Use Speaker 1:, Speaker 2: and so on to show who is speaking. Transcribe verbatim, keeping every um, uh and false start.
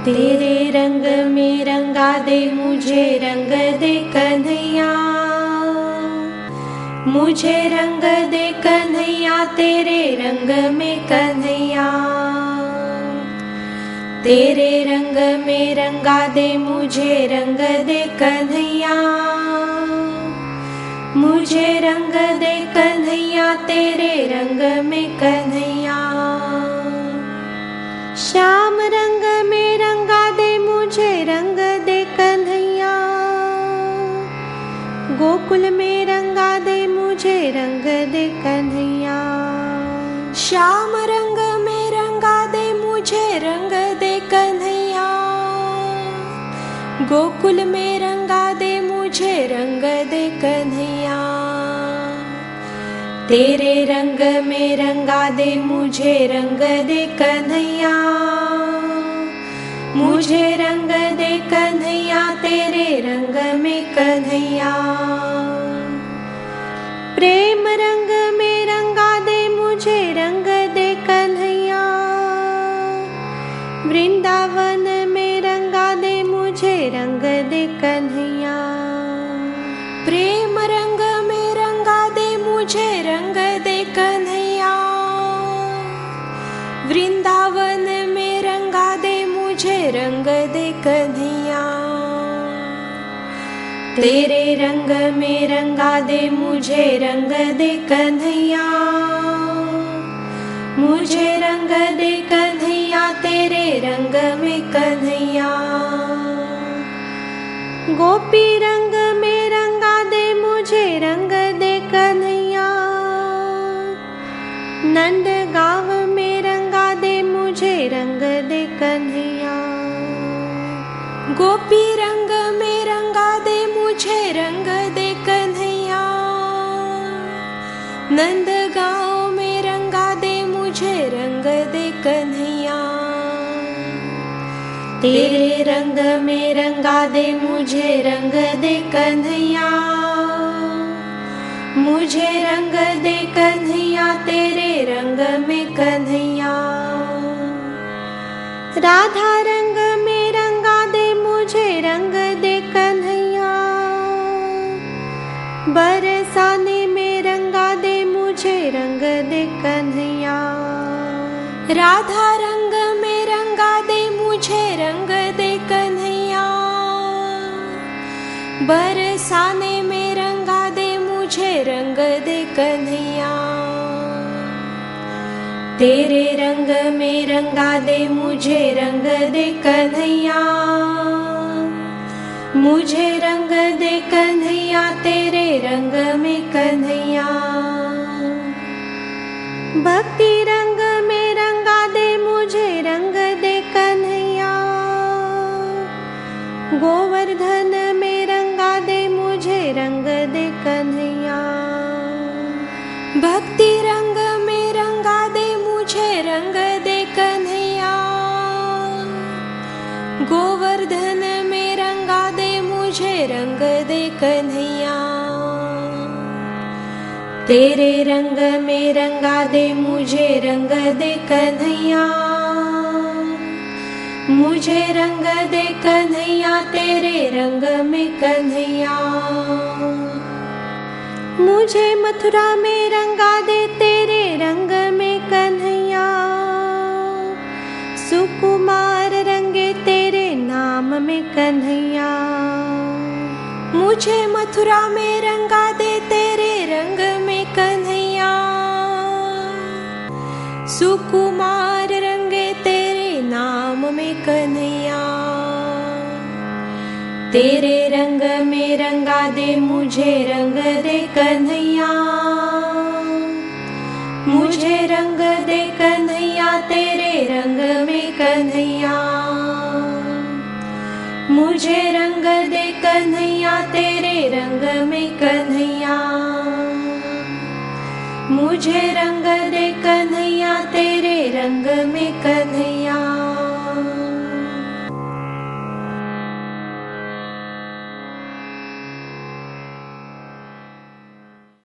Speaker 1: तेरे रंग में रंगा दे मुझे, रंग दे कन्हैया, मुझे रंग दे कन्हैया, तेरे रंग में कन्हैया। तेरे रंग में रंगा दे मुझे, रंग दे कन्हैया, मुझे रंग दे कन्हैया, तेरे रंग में कन्हैया। श्याम रंग में रंगा दे मुझे, रंग दे कन्हैया, गोकुल में रंगा दे मुझे, रंग दे कन्हैया। श्याम रंग में रंगा दे मुझे, रंग दे कन्हैया, गोकुल में रंगा दे मुझे, रंग दे कन्हैया। तेरे रंग में रंगा दे मुझे, रंग दे कन्हैया, मुझे रंग दे कन्हैया, तेरे रंग में कन्हैया। प्रेम रंग में रंगा दे मुझे, रंग दे कन्हैया, वृंदावन में रंगा दे मुझे, रंग दे कन्हैया। प्रेम रंग में रंगा दे मुझे, रंग दे कन्हैया, वृंदावन में रंगा दे मुझे, रंग दे कन्हैया। तेरे रंग में रंगा दे मुझे, रंग दे कन्हैया, मुझे रंग दे कन्हैया, तेरे रंग में कन्हैया। गोपी रंग में रंगा दे मुझे, रंग दे कन्हैया, नंद गाँव में रंगा दे मुझे, रंग दे कन्हैया। गोपी रंग में रंगा दे मुझे, रंग दे कन्हैया, नंद गाँव में रंगा दे मुझे, रंग दे कन्हैया। तेरे रंग में रंगा दे मुझे, रंग दे कन्हैया, मुझे रंग दे कन्हैया, तेरे रंग में कन्हैया। राधा रंग में रंगा दे मुझे, रंग दे कन्हैया, बरसाने में रंगा दे मुझे, रंग दे कन्हैया। राधा रंग में रंगा दे मुझे, रंग दे कन्हैया, बरसाने में रंगा दे मुझे, रंग दे कन्हैया। तेरे रंग में रंगा दे मुझे, रंग दे कन्हैया, मुझे रंग दे कन्हैया, तेरे रंग में कन्हैया। भक्ति रंग में रंगा दे मुझे, रंग दे कन्हैया, गोवर्धन में रंगा दे मुझे, रंग दे कन्हैया। भक्ति रंग में रंगा दे मुझे, रंग दे कन्हैया, गोवर्धन में रंगा दे मुझे, रंग दे कन्हैया। तेरे रंग में रंगा दे मुझे, रंग दे कन्हैया, मुझे रंग दे कन्हैया, तेरे रंग में कन्हैया। मुझे मथुरा में रंगा दे, तेरे रंग में कन्हैया, सुकुमार रंगे तेरे नाम में कन्हैया। मुझे मथुरा में रंगा दे, तेरे रंग में कन्हैया, सुकुमार रंगे तेरे नाम में कन्हैया। तेरे रंग में रंगा दे मुझे, रंग दे कन्हैया, मुझे रंग दे कन्हैया, तेरे रंग में कन्हैया। मुझे रंग दे कन्हैया, तेरे रंग में कन्हैया, मुझे रंग दे कन्हैया, तेरे रंग में कन्हैया।